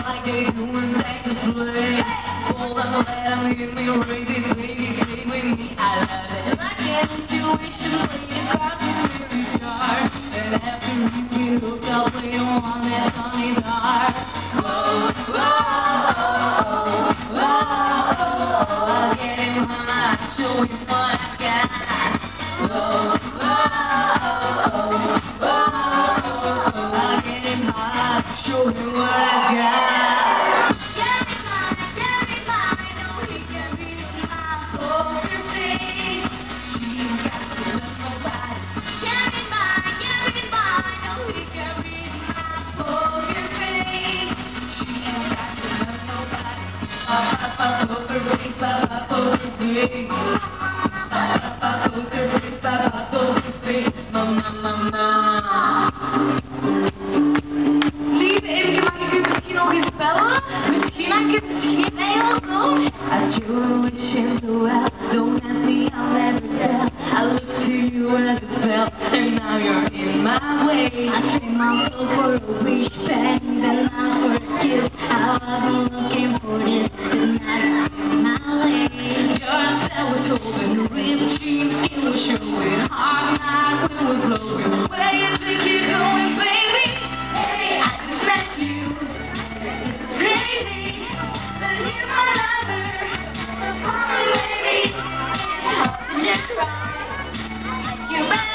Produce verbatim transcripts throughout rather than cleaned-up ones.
like they do when they play. Hold on, let them hear me raise it, baby, stay with me, I love it. Like an intuition, play the cards with very sharp. And after you get hooked, I'll play you on that sunny dark. Oh, oh, oh, oh, oh, I'll get him high, show him what I got. Oh, oh, oh, oh, oh, I'll get him high, show him what I got. And now you're in my way. I trade my soul for a wish back, then I for a kiss. I wasn't looking for this, and now you're in my way. Your cell was open, ripped jeans, skin was showing. Hard night, wind was blowing. Where you think you're going, baby? Hey, I just met you. Crazy, but you're my lover. So call me, baby. And just right. You're right.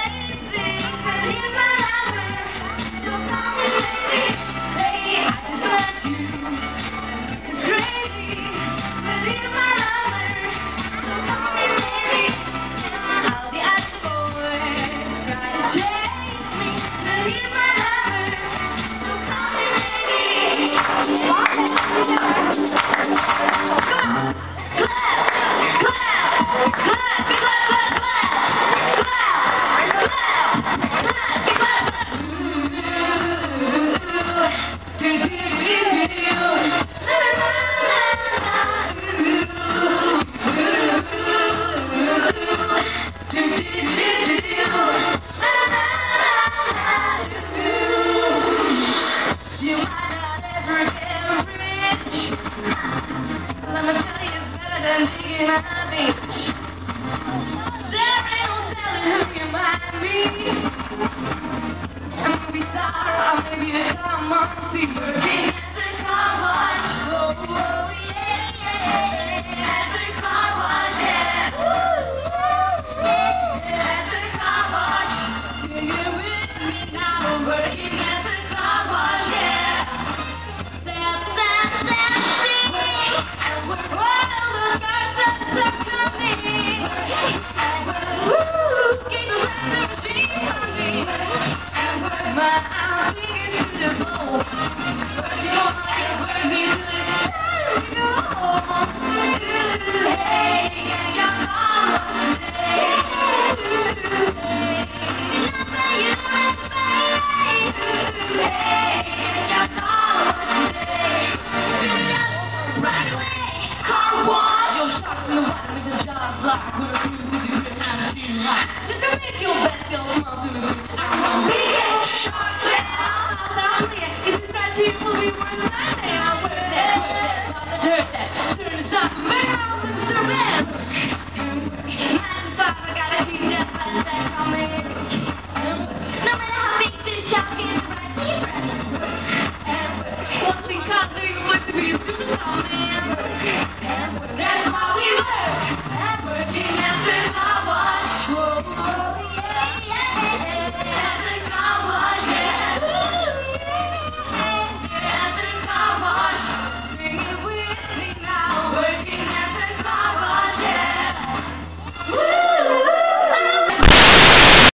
Maybe a time I'll see her.